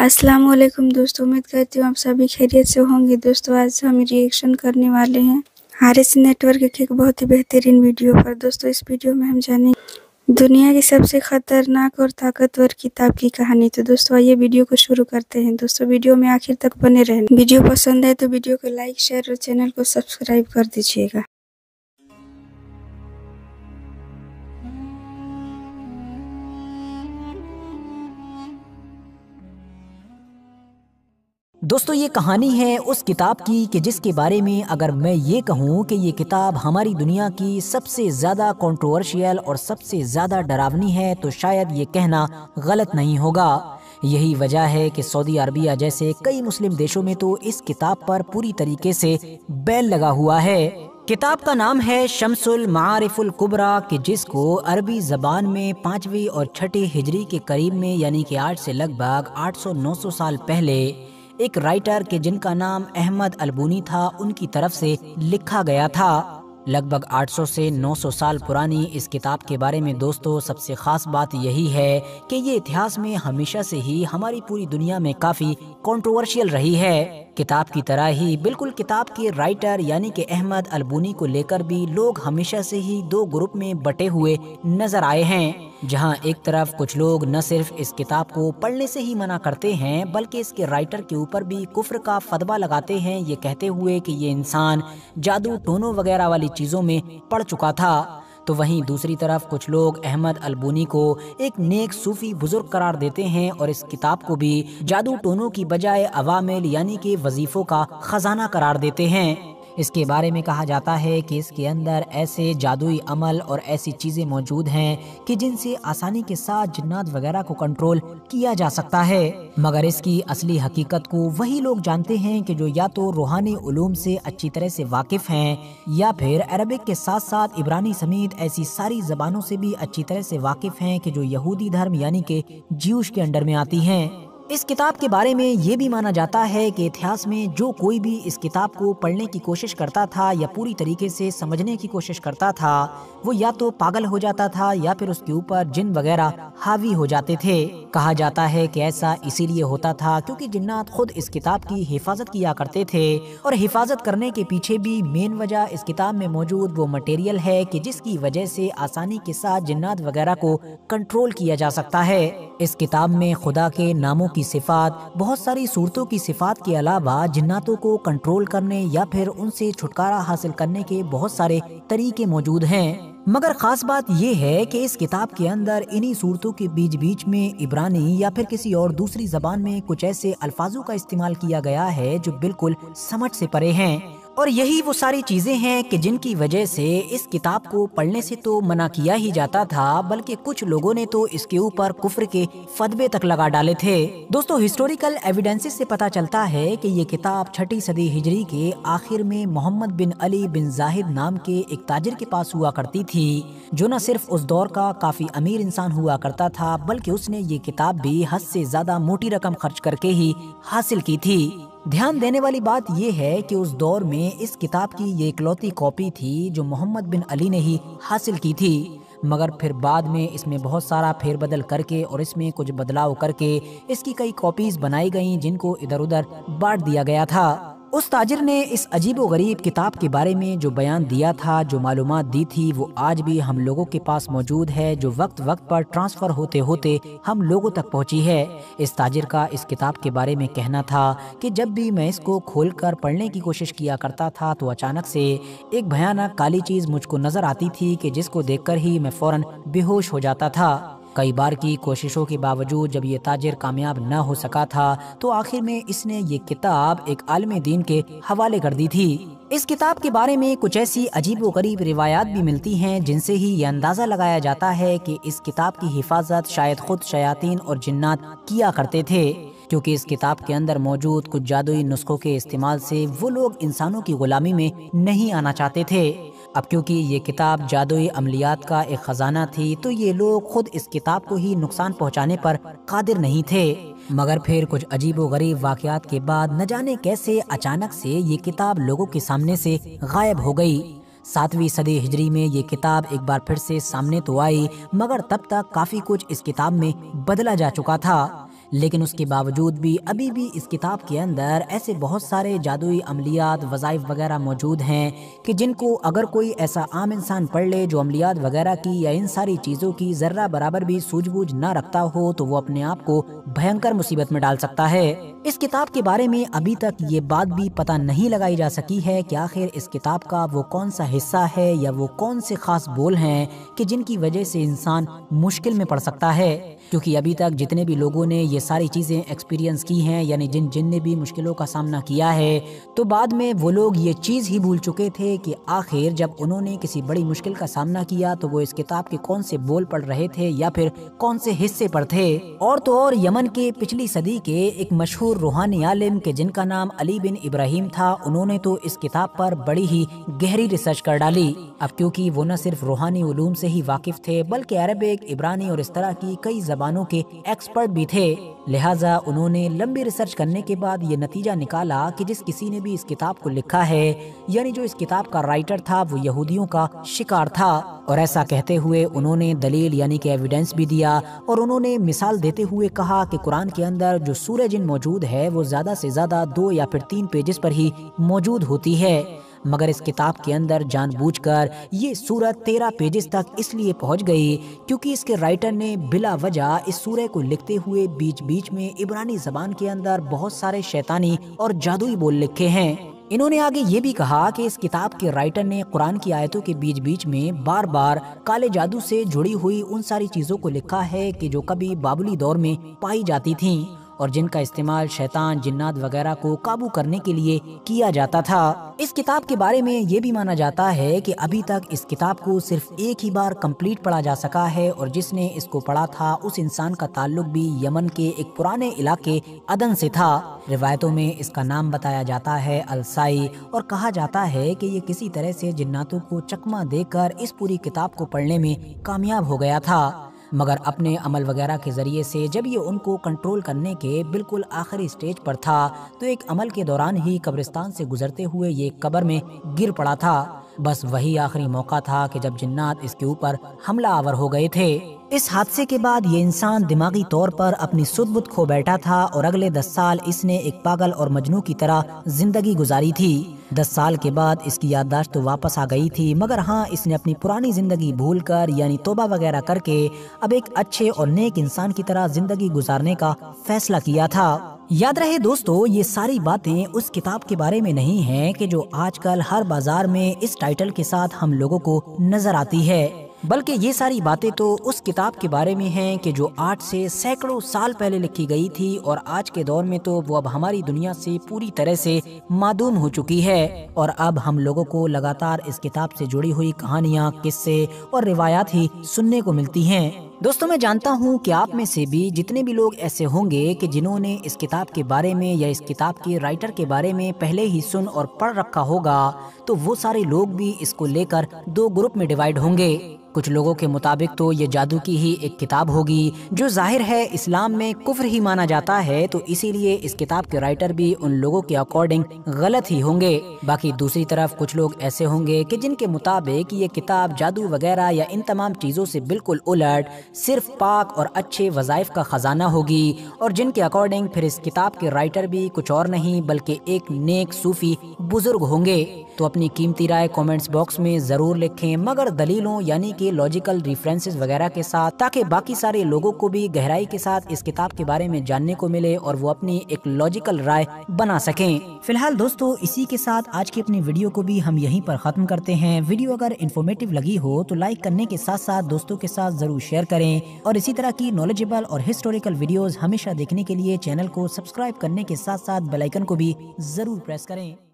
अस्सलाम वालेकुम दोस्तों, उम्मीद करती हूँ आप सभी खैरियत से होंगे। दोस्तों आज हम रिएक्शन करने वाले हैं हारिस नेटवर्क के एक बहुत ही बेहतरीन वीडियो पर। दोस्तों इस वीडियो में हम जानेंगे दुनिया की सबसे खतरनाक और ताकतवर किताब की कहानी। तो दोस्तों आइए वीडियो को शुरू करते हैं। दोस्तों वीडियो में आखिर तक बने रहना। वीडियो पसंद आए तो वीडियो को लाइक, शेयर और चैनल को सब्सक्राइब कर दीजिएगा। दोस्तों ये कहानी है उस किताब की कि जिसके बारे में अगर मैं ये कहूँ कि ये किताब हमारी दुनिया की सबसे ज़्यादा कंट्रोवर्शियल और सबसे ज़्यादा डरावनी है तो शायद ये कहना गलत नहीं होगा। यही वजह है कि सऊदी अरबिया जैसे कई मुस्लिम देशों में तो इस किताब पर पूरी तरीके से बैन लगा हुआ है। किताब का नाम है शम्सुल मारिफुल कुबरा कि जिसको अरबी ज़बान में 5वीं और 6ठी हिजरी के करीब में यानी कि आज से लगभग 800-900 साल पहले एक राइटर के जिनका नाम अहमद अलबूनी था उनकी तरफ से लिखा गया था। लगभग 800 से 900 साल पुरानी इस किताब के बारे में दोस्तों सबसे खास बात यही है कि ये इतिहास में हमेशा से ही हमारी पूरी दुनिया में काफ़ी कंट्रोवर्शियल रही है। किताब की तरह ही बिल्कुल किताब के राइटर यानी कि अहमद अलबूनी को लेकर भी लोग हमेशा से ही दो ग्रुप में बटे हुए नजर आए हैं। जहां एक तरफ कुछ लोग न सिर्फ इस किताब को पढ़ने से ही मना करते हैं बल्कि इसके राइटर के ऊपर भी कुफ्र का फतवा लगाते हैं, ये कहते हुए कि ये इंसान जादू टोनों वगैरह वाली चीज़ों में पड़ चुका था। तो वहीं दूसरी तरफ कुछ लोग अहमद अलबूनी को एक नेक सूफी बुजुर्ग करार देते हैं और इस किताब को भी जादू टोनों की बजाय अवामिल यानी कि वजीफों का खजाना करार देते हैं। इसके बारे में कहा जाता है कि इसके अंदर ऐसे जादुई अमल और ऐसी चीज़ें मौजूद हैं कि जिनसे आसानी के साथ जिन्नात वगैरह को कंट्रोल किया जा सकता है। मगर इसकी असली हकीकत को वही लोग जानते हैं कि जो या तो रूहानी उलूम से अच्छी तरह से वाकिफ हैं या फिर अरबिक के साथ साथ इब्रानी समेत ऐसी सारी ज़बानों से भी अच्छी तरह से वाकिफ हैं कि जो यहूदी धर्म यानी कि ज्यूश के अंडर में आती हैं। इस किताब के बारे में ये भी माना जाता है कि इतिहास में जो कोई भी इस किताब को पढ़ने की कोशिश करता था या पूरी तरीके से समझने की कोशिश करता था वो या तो पागल हो जाता था या फिर उसके ऊपर जिन वगैरह हावी हो जाते थे। कहा जाता है कि ऐसा इसीलिए होता था क्योंकि जिन्नात खुद इस किताब की हिफाजत किया करते थे और हिफाजत करने के पीछे भी मेन वजह इस किताब में मौजूद वो मटेरियल है कि जिसकी वजह से आसानी के साथ जिन्नात वगैरह को कंट्रोल किया जा सकता है। इस किताब में खुदा के नामों की सिफात, बहुत सारी सूरतों की सिफात के अलावा जिन्नातों को कंट्रोल करने या फिर उनसे छुटकारा हासिल करने के बहुत सारे तरीके मौजूद हैं। मगर खास बात यह है कि इस किताब के अंदर इन्हीं सूरतों के बीच बीच में इब्रानी या फिर किसी और दूसरी जबान में कुछ ऐसे अल्फाजों का इस्तेमाल किया गया है जो बिल्कुल समझ से परे हैं। और यही वो सारी चीजें हैं कि जिनकी वजह से इस किताब को पढ़ने से तो मना किया ही जाता था बल्कि कुछ लोगों ने तो इसके ऊपर कुफ्र के फतवे तक लगा डाले थे। दोस्तों हिस्टोरिकल एविडेंसेस से पता चलता है कि ये किताब 6ठी सदी हिजरी के आखिर में मोहम्मद बिन अली बिन जाहिद नाम के एक ताजिर के पास हुआ करती थी जो न सिर्फ उस दौर का काफी अमीर इंसान हुआ करता था बल्कि उसने ये किताब भी हद से ज्यादा मोटी रकम खर्च करके ही हासिल की थी। ध्यान देने वाली बात यह है कि उस दौर में इस किताब की ये इकलौती कॉपी थी जो मोहम्मद बिन अली ने ही हासिल की थी। मगर फिर बाद में इसमें बहुत सारा फेरबदल करके और इसमें कुछ बदलाव करके इसकी कई कॉपीज बनाई गईं जिनको इधर उधर बांट दिया गया था। उस ताजिर ने इस अजीबो गरीब किताब के बारे में जो बयान दिया था, जो मालूमात दी थी, वो आज भी हम लोगों के पास मौजूद है जो वक्त वक्त पर ट्रांसफ़र होते होते हम लोगों तक पहुंची है। इस ताजिर का इस किताब के बारे में कहना था कि जब भी मैं इसको खोलकर पढ़ने की कोशिश किया करता था तो अचानक से एक भयानक काली चीज़ मुझको नज़र आती थी कि जिसको देखकर ही मैं फ़ौरन बेहोश हो जाता था। कई बार की कोशिशों के बावजूद जब ये ताजिर कामयाब न हो सका था तो आखिर में इसने ये किताब एक आलिम दीन के हवाले कर दी थी। इस किताब के बारे में कुछ ऐसी अजीबोगरीब रिवायात भी मिलती हैं जिनसे ही ये अंदाज़ा लगाया जाता है कि इस किताब की हिफाजत शायद खुद शयातीन और जिन्नात किया करते थे क्योंकि इस किताब के अंदर मौजूद कुछ जादुई नुस्खों के इस्तेमाल से वो लोग इंसानों की गुलामी में नहीं आना चाहते थे। अब क्योंकि ये किताब जादुई अमलियात का एक खजाना थी तो ये लोग खुद इस किताब को ही नुकसान पहुंचाने पर कादिर नहीं थे। मगर फिर कुछ अजीबो गरीब वाकयात के बाद न जाने कैसे अचानक से ये किताब लोगों के सामने से गायब हो गई। 7वीं सदी हिजरी में ये किताब एक बार फिर से सामने तो आई मगर तब तक काफी कुछ इस किताब में बदला जा चुका था। لیکن اس کے باوجود بھی ابھی بھی اس کتاب کے اندر ایسے بہت سارے جادوئی عملیات، وظائف وغیرہ موجود ہیں کہ جن کو اگر کوئی ایسا عام انسان پڑھ لے جو عملیات وغیرہ کی یا ان ساری چیزوں کی ذرہ برابر بھی سوجھ بوجھ نہ رکھتا ہو تو وہ اپنے آپ کو بھینکر مصیبت میں ڈال سکتا ہے۔ اس کتاب کے بارے میں ابھی تک یہ بات بھی پتہ نہیں لگائی جا سکی ہے کہ آخر اس کتاب کا وہ کون سا حصہ ہے یا وہ کون سے خاص بول ہیں کہ جن کی وجہ سے انسان مشکل میں پڑ سکتا ہے، کیونکہ ابھی تک جتنے بھی لوگوں نے یہ ساری چیزیں ایکسپیرینس کی ہیں، یعنی جن نے بھی مشکلوں کا سامنا کیا ہے، تو بعد میں وہ لوگ یہ چیز ہی بھول چکے تھے کہ آخر جب انہوں نے کسی بڑی مشکل کا سامنا کیا تو وہ اس کتاب کے کون سے بول پڑھ رہے تھے یا پھر کون سے حصے پر تھے۔ اور تو اور یمن کے پچھلی صدی کے ایک مشہور روحانی عالم کہ جن کا نام علی بن ابراہیم تھا، انہوں نے تو اس کتاب پر بڑی ہی گہری ریسرچ کر ڈالی۔ اب کیونکہ وہ نہ صرف روحانی علوم سے ہی واقف تھے بلکہ عربک، عبرانی اور اس طرح کی کئی زبانوں کے ایکسپرٹ بھی تھے، لہٰذا انہوں نے لمبی ریسرچ کرنے کے بعد یہ نتیجہ نکالا کہ جس کسی نے بھی اس کتاب کو لکھا ہے، یعنی جو اس کتاب کا رائٹر تھا، وہ یہودیوں کا شکار تھا۔ اور ایسا کہتے ہوئے انہوں نے دلیل یعنی کہ ایویڈنس بھی دیا، اور انہوں نے مثال دیتے ہوئے کہا کہ قرآن کے اندر جو سورہ جن موجود ہے وہ زیادہ سے زیادہ 2 یا پھر 3 پیجز پر ہی موجود ہوتی ہے، مگر اس کتاب کے اندر جان بوجھ کر یہ سورت 13 پیجز تک اس لیے پہنچ گئی کیونکہ اس کے رائٹر نے بلا وجہ اس سورہ کو لکھتے ہوئے بیچ بیچ میں عبرانی زبان کے اندر بہت سارے شیطانی اور جادوئی بول لکھے ہیں۔ انہوں نے آگے یہ بھی کہا کہ اس کتاب کے رائٹر نے قرآن کی آیتوں کے بیچ بیچ میں بار بار کالے جادو سے جڑی ہوئی ان ساری چیزوں کو لکھا ہے کہ جو کبھی بابلی دور میں پائی جاتی تھیں اور جن کا استعمال شیطان، جنات وغیرہ کو قابو کرنے کے لیے کیا جاتا تھا۔ اس کتاب کے بارے میں یہ بھی مانا جاتا ہے کہ ابھی تک اس کتاب کو صرف ایک ہی بار کمپلیٹ پڑھا جا سکا ہے، اور جس نے اس کو پڑھا تھا اس انسان کا تعلق بھی یمن کے ایک پرانے علاقے عدن سے تھا۔ روایتوں میں اس کا نام بتایا جاتا ہے السائی، اور کہا جاتا ہے کہ یہ کسی طرح سے جناتوں کو چکمہ دے کر اس پوری کتاب کو پڑھنے میں کامیاب ہو گیا تھا، مگر اپنے عمل وغیرہ کے ذریعے سے جب یہ ان کو کنٹرول کرنے کے بالکل آخری سٹیج پر تھا تو ایک عمل کے دوران ہی قبرستان سے گزرتے ہوئے یہ قبر میں گر پڑا تھا۔ بس وہی آخری موقع تھا کہ جب جنات اس کے اوپر حملہ آور ہو گئے تھے۔ اس حادثے کے بعد یہ انسان دماغی طور پر اپنی سدھ بدھ کھو بیٹھا تھا، اور اگلے 10 سال اس نے ایک پاگل اور مجنوں کی طرح زندگی گزاری تھی۔ 10 سال کے بعد اس کی یادداشت تو واپس آ گئی تھی، مگر ہاں اس نے اپنی پرانی زندگی بھول کر یعنی توبہ وغیرہ کر کے اب ایک اچھے اور نیک انسان کی طرح زندگی گزارنے کا فیصلہ کیا تھا۔ یاد رہے دوستو، یہ ساری باتیں اس کتاب کے بارے میں نہیں ہیں کہ جو آج کل ہر بازار میں اس ٹائٹل کے ساتھ ہم لوگوں کو نظر آتی ہے، بلکہ یہ ساری باتیں تو اس کتاب کے بارے میں ہیں کہ جو 8 سے سینکڑوں سال پہلے لکھی گئی تھی، اور آج کے دور میں تو وہ اب ہماری دنیا سے پوری طرح سے معدوم ہو چکی ہے، اور اب ہم لوگوں کو لگاتار اس کتاب سے جڑی ہوئی کہانیاں، قصے اور روایات ہی سننے کو ملتی ہیں۔ دوستوں، میں جانتا ہوں کہ آپ میں سے بھی جتنے بھی لوگ ایسے ہوں گے کہ جنہوں نے اس کتاب کے بارے میں یا اس کتاب کے رائٹر کے بارے میں پہلے ہی سن اور پڑھ رکھا ہوگا، تو وہ سارے لوگ بھی اس کو لے کر 2 گروپ میں ڈیوائیڈ ہوں گے۔ کچھ لوگوں کے مطابق تو یہ جادو کی ہی ایک کتاب ہوگی جو ظاہر ہے اسلام میں کفر ہی مانا جاتا ہے، تو اسی لیے اس کتاب کے رائٹر بھی ان لوگوں کے اکارڈنگ غلط ہی ہوں گے۔ باقی دوسری طرف کچھ لوگ ایسے ہوں گے کہ جن کے مطابق یہ کتاب جادو وغیرہ یا ان تمام چیزوں سے بالکل الٹ صرف پاک اور اچھے وظائف کا خزانہ ہوگی، اور جن کے اکارڈنگ پھر اس کتاب کے رائٹر بھی کچھ اور نہیں بلکہ ایک نیک صوفی بزرگ ہوں گے۔ تو اپنی قیمتی رائے کامنٹس باکس میں ضرور لکھیں، مگر دلیلوں یعنی کہ لاجیکل ریفرنسز وغیرہ کے ساتھ، تاکہ باقی سارے لوگوں کو بھی گہرائی کے ساتھ اس کتاب کے بارے میں جاننے کو ملے اور وہ اپنی ایک لاجیکل رائے بنا سکیں۔ فی الحال دوستو، اسی کے ساتھ آج کی اپنی ویڈیو کو بھی ہم یہیں پر ختم کرتے ہیں۔ ویڈیو اگر انفارمیٹیو لگی ہو تو لائک کرنے کے ساتھ ساتھ دوستوں کے ساتھ ضرور شیئر کریں، اور اسی طرح کی نالجیبل اور ہسٹوریکل ویڈیوز ہمیشہ دیکھنے کے لیے چینل کو سبسکرائب کرنے کے ساتھ ساتھ بیل آئیکن کو بھی ضرور پریس کریں۔